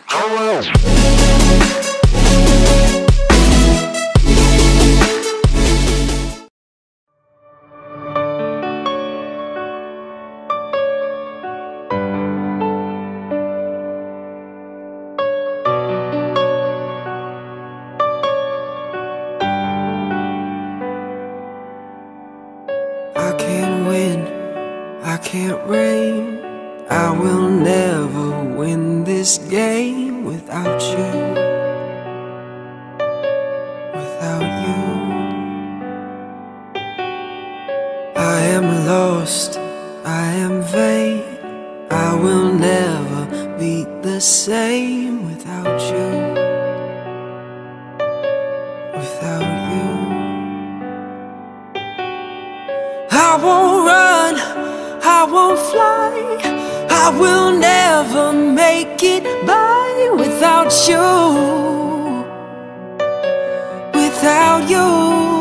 I can't win, I can't reign. I will never win this game without you. Without you, I am lost, I am vain. I will never be the same without you. Without you, I won't run, I won't fly. I will never make it by without you. Without you,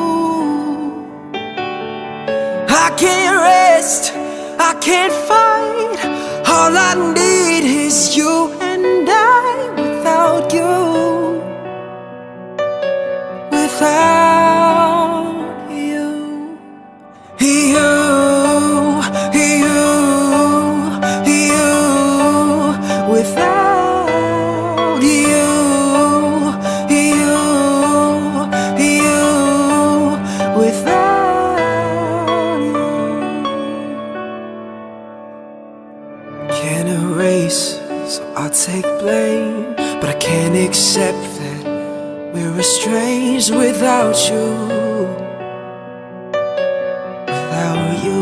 I can't rest, I can't fight. All I need is you and I. Without you, without you, without you. Can't erase, so I'll take blame, but I can't accept that we're estranged without you. Without you,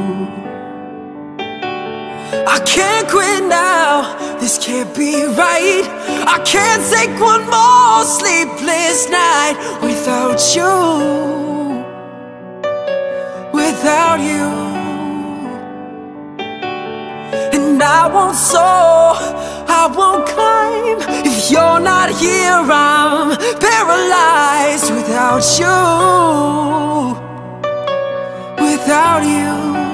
I can't quit now, this can't be right. I can't take one more sleepless night without you. Without you, and I won't soar, I won't climb. If you're not here, I'm paralyzed without you. Without you,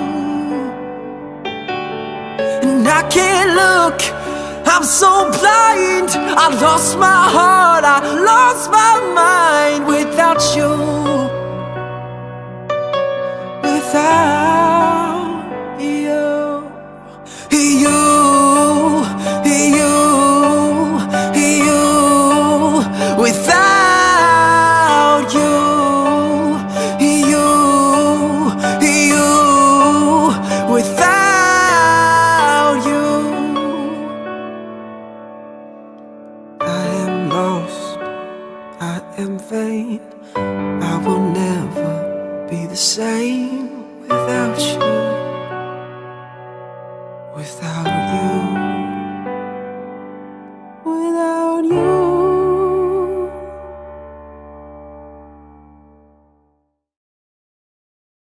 and I can't look, I'm so blind. I lost my heart, I lost my mind without you. Without you, without you, without you, I am lost, I am vain. I will never be the same without you.